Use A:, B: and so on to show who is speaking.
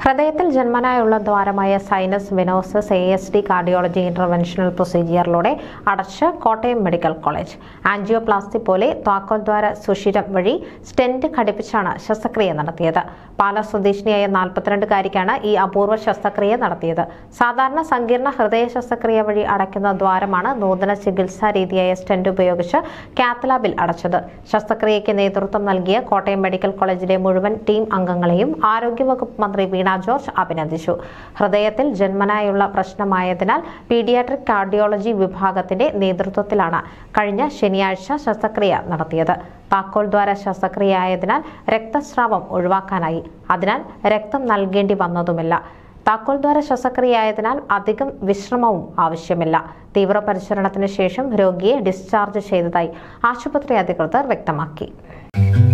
A: ഹൃദയത്തിൽ ജന്മനായുള്ള ദ്വാരമായ sinus venosus ASD cardiology interventional പ്രൊസീജിയറിലൂടെ അടച്ച് കോട്ടയം മെഡിക്കൽ കോളേജ്. ആൻജിയോപ്ലാസ്റ്റി പോലെ താക്കോൽ ദ്വാര സുഷിരം വഴി സ്റ്റെന്റ് ഘടിപ്പിച്ചാണ് ശസ്ത്രക്രിയ നടത്തിയത്. പാല സ്വദേശിനിയായ 42-കാരിക്കാണ് ഈ അപൂർവ ശസ്ത്രക്രിയ നടത്തിയത്. സാധാരണ സങ്കീർണ ഹൃദയ ശസ്ത്രക്രിയ വഴി അടയ്ക്കുന്ന ദ്വാരമാണ് നൂതന ചികിത്സാ രീതിയായ സ്റ്റെന്റ് ഉപയോഗിച്ച് കാത്ത് ലാബിൽ അടച്ചത്. ശസ്ത്രക്രിയയ്ക്ക് നേതൃത്വം നൽകിയ കോട്ടയം മെഡിക്കൽ കോളേജിലെ മുഴുവൻ ടീം അംഗങ്ങളെയും ആരോഗ്യവകുപ്പ് മന്ത്രി വീണ ജോർജ് അഭിനന്ദിച്ചു. ഹൃദയത്തിൽ ജന്മനായുള്ള പ്രശ്നമായതിനാൽ പീഡിയാട്രിക് കാർഡിയോളജി വിഭാഗത്തിന്റെ നേതൃത്വത്തിലാണ് കഴിഞ്ഞ ശനിയാഴ്ച ശസ്ത്രക്രിയ നടത്തിയത്. താക്കോൽ ദ്വാര ശസ്ത്രക്രിയയായതിനാൽ രക്തസ്രാവം ഒഴിവാക്കാനായി. അതിനാൽ രക്തം നൽകേണ്ടി വന്നതുമില്ല. താക്കോൽ ദ്വാര ശസ്ത്രക്രിയയായതിനാൽ അധികം വിശ്രമവും ആവശ്യമില്ല. തീവ്രപരിചരണത്തിന് ശേഷം രോഗിയെ ഡിസ്ചാർജ് ചെയ്തതായി ആശുപത്രി അധികൃതർ വ്യക്തമാക്കി.